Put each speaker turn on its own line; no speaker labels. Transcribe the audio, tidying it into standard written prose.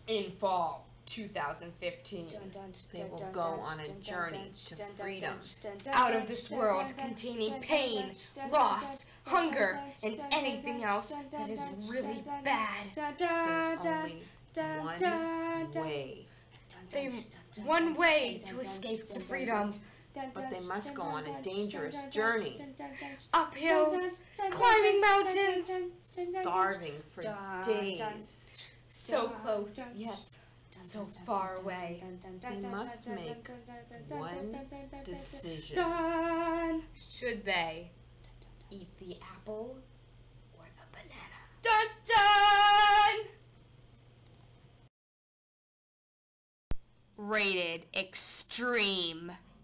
In fall 2015,
They will go on a journey to freedom.
out of this world containing pain, loss, hunger, and anything else that is really bad.
There's only one way.
One way to escape to freedom.
But they must go on a dangerous journey,
Up hills, climbing mountains,
starving for days.
so close yet so far away.
They must make one decision.
Should they eat the apple or the banana? Dun dun! Rated extreme.